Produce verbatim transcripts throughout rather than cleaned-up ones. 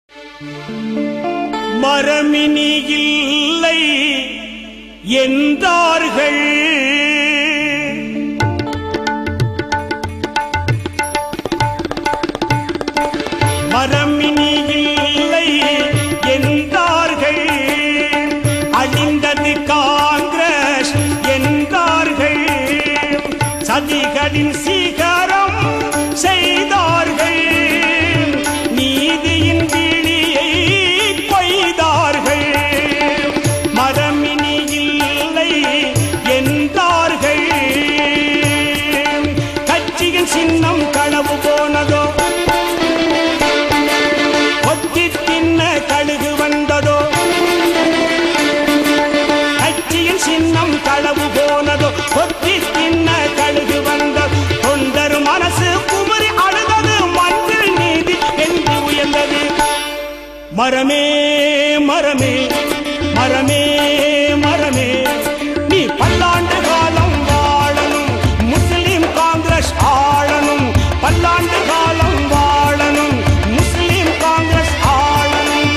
மரமினி இல்லை என்றார்கள். மரமினி இல்லை என்றார்கள். அழிந்தது காங்கிரஸ் என்றார்கள். சதிகளின் சீகரம் செய்தார்கள். நீதியின் விழியை கொய்தார்கள். மரமினி இல்லை என்றார்கள். கட்சியின் சின்னம் களவு போனதோ, ஒத்தி தின்ன கழுகு வந்ததோ. கட்சியின் சின்னம் களவு போனதோ, ஒத்தி தின்ன கழுகு வந்ததோ. தொண்டர் மனசு குமரி அழுதது, மண்ணில் நீதி என்று உயர்ந்தது. மரமே மரமே மரமே மரமே, நீ பல்லாண்டு காலம் வாழணும். முஸ்லிம் காங்கிரஸ் ஆளணும். பல்லாண்டு காலம் வாழணும். முஸ்லிம் காங்கிரஸ் ஆளணும்.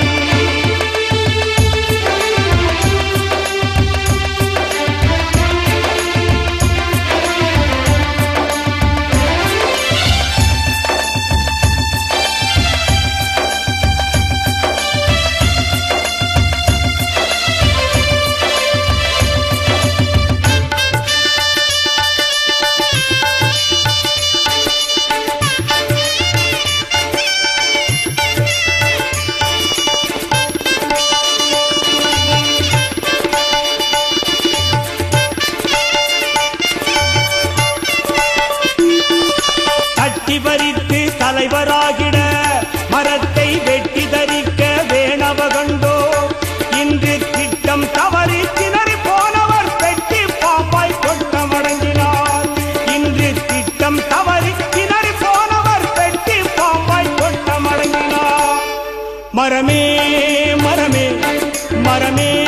பறித்து தலைவராகிட மரத்தை வெட்டி தரிக்க வேணவ கண்டோ. இன்று திட்டம் தவறி திணறி போனவர் பெட்டி பாப்பாய் கொட்டம் அடங்கினார். இன்று திட்டம் தவறி திணறி போனவர் பெட்டி பாப்பாய் கொட்டம் அடங்கினார். மரமே மரமே மரமே